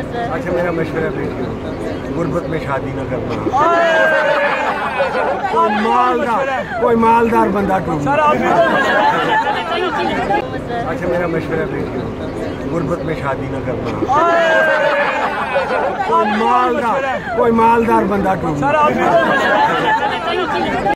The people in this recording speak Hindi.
अच्छा मेरा मशवरा देखिए, गुर्बत में शादी न करना, कोई मालदार बंदा ढूंढना। अच्छा मेरा मशवरा देखिए, गुर्बत में शादी न करना, कोई मालदार बंदा ढूंढना।